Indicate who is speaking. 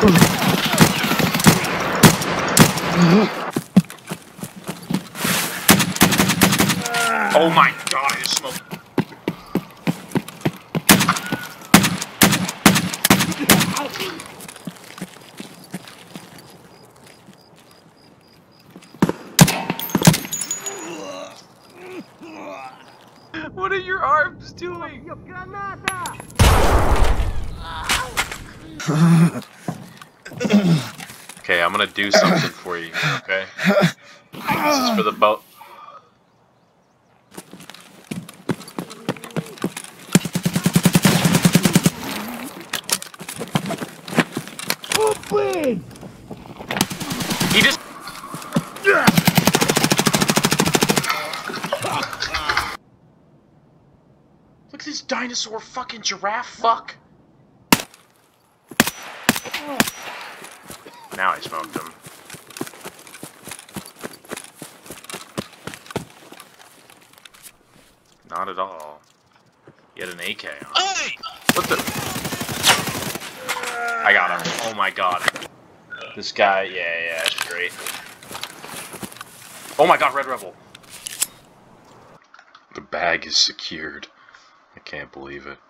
Speaker 1: Oh my god, I just smoked. What are your arms doing? Okay, I'm gonna do something for you, okay? This is for the boat. He just... Look at this dinosaur fucking giraffe fuck. Now I smoked him. Not at all. He had an AK on. Hey! What the... I got him. Oh my god. This guy, yeah, that's great. Oh my god, Red Rebel. The bag is secured. I can't believe it.